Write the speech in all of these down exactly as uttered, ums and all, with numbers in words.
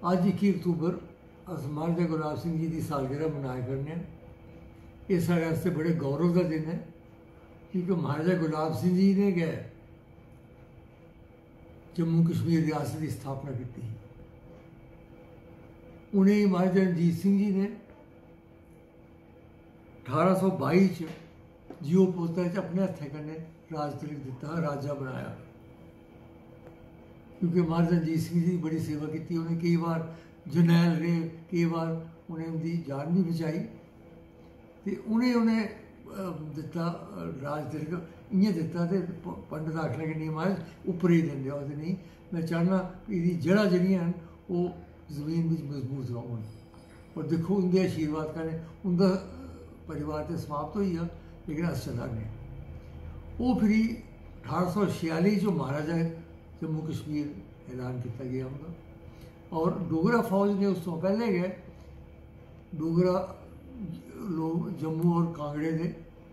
अज इक्की अक्तूबर अस महाराजा गुलाब सिंह जी की सालगिरह मनाया करने। ये साढ़े वास्ते बड़े गौरव का दिन है, क्योंकि महाराजा गुलाब सिंह जी ने गए जम्मू कश्मीर रियासत की स्थापना की। उन्हें महाराजा रणजीत सिंह जी ने अठारह सौ बाई च जियो पोता अपने हत्थें कन्नै राज तिलक दिता, राजा बनाया। क्योंकि महाराजा रणजीत सिंह जी बड़ी सेवा की, उन्हें कई बार जरनैल रहे, कई बार उन्हें उनकी जान भी बचाई, तो उन्हें उन्हें दिता राज तिलक। इ'यां दिता तो पंडित आखन लगे नहीं महाराज उप्पर ही दिंदे हो, नहीं मैं चाहना एह्दी जड़ा जेह्ड़ियां न ओह् जमीन बिच मजबूत रौहन। और देखो उंदे आशीर्वाद कन्नै उंदा परिवार तो समाप्त हो गया, लेकिन अस चला गए। वो फिर अठारह सौ छियाली जो महाराजा जम्मू कश्मीर ऐलान किया गया उनका। और डोगरा फौज ने उस तो पहले गए डोगरा लोग जम्मू और कांगड़े दे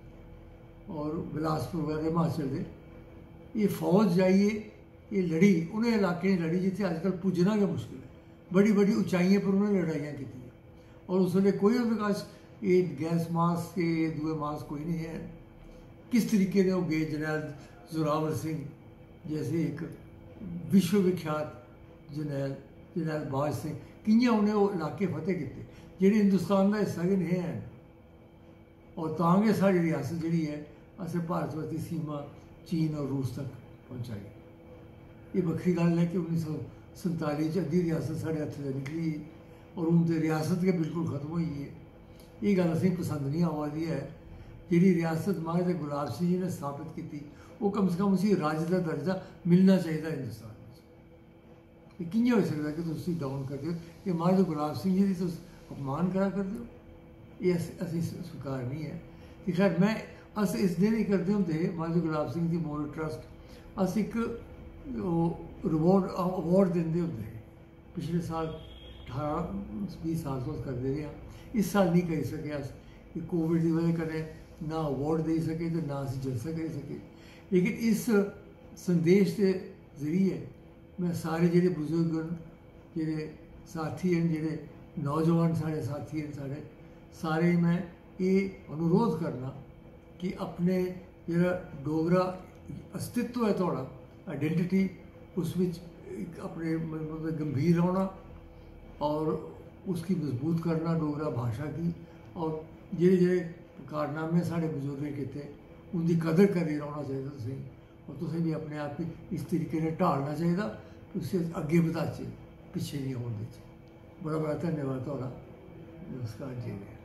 और बिलासपुर वगैरह हिमाचल दे ये फौज जाइए ये लड़ी उन्हें इलाके लड़ी जिथे अजकल पुजना गै मुश्किल है। बड़ी बड़ी उचाइयों पर उन्हें लड़ाइयाँ की, और उस वे कोई उनके पास ये गैस मास्क के दुए मास्क कोई नहीं है। किस तरीके ने वो गए, जरनैल जोरावर सिंह जैसे एक विश्व विख्यात जरनैल जरनैल बाज सिंह, कि'यां उन्हें वो इलाके फतेह किए जेह्ड़े हिंदुस्तान का हिस्सा गै नहीं हैं। और तां गै साढ़ी रियासत जी है असें भारतवर्ती सीमा चीन और रूस तक पहुँचाई। ये बक्खरी गल है कि उन्नीस सौ संताली च अद्धी रियासत साढ़े हत्थ च निकली और हूँ तो रियासत गै बिल्कुल खत्म हो गई है। ये गल असें पसंद नहीं आवा दी है। जी रियासत महाराजा गुलाब सिंह जी ने स्थापित की वो कम से कम उसी राज्य का दर्जा मिलना चाहिए हिंदुस्तान में। कि'यां हो सकता कि तुम डाउन करते हो, ये महाराजा गुलाब सिंह जी की तुम अपमान करा करते हो, ये असी स्वीकार नहीं है। कि खैर मैं अस इस दिन ही करते होंगे महाराजा गुलाब सिंह की मोरल ट्रस्ट अस एक रिवॉर्ड अवार्ड देंगे होंगे। पिछले साल अठारह बीस साल तो करते रहे हैं, इस साल नहीं कर सके अस कोविड की वजह कन्नै ना अवार्ड दे सके तो ना अस जलसा कर सके। लेकिन इस संदेश के जरिए मैं सारे जेह्ड़े बुजुर्ग न जेह्ड़े साथी हैं जेह्ड़े नौजवान साढ़े साथी हैं साढ़े सारे मैं ये अनुरोध करना कि अपने जेह्ड़ा डोगरा अस्तित्व है थोड़ा आइडेंटिटी उस विच अपने मतलब गंभीर होना और उसकी मजबूत करना डोगरा भाषा की। और जेह्ड़े जेह्ड़े कारनामे साढ़े बुजुर्गें किए उनकी कदर करी रौह्ना चाहिए तुसें, और तुसें भी अपने आप गी इस तरीके ने ढालना चाहिए कि उसी अग्गे बधाचे पिछे नहीं होने देचे। बड़ा बड़ा धन्यवाद थोड़ा। नमस्कार जी।